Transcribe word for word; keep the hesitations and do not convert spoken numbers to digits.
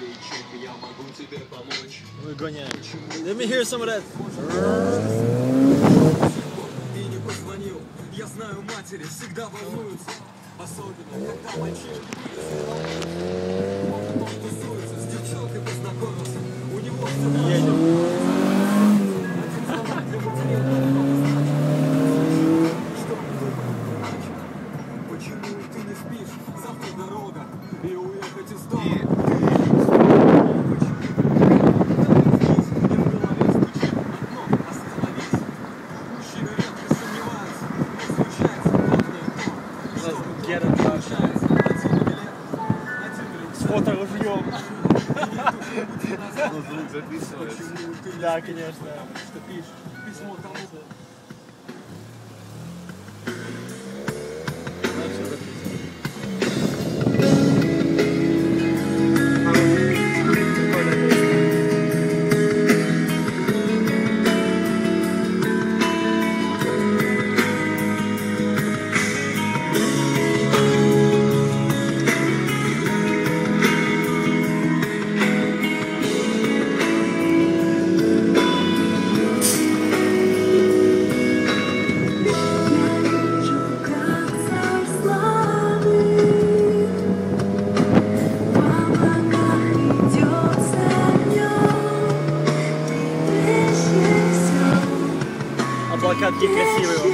Мы гоняем. Let me hear some of that. И не позвонил. Я знаю, матери всегда волнуются. Особенно, когда мальчишки он тусуется, с девчонкой познакомился. У него все Едем. Почему ты не спишь? Завтра дорога. И уехать из дома. С фоторужьем. Да, конечно. Что пишешь? Письмо тому. Облака такие красивые.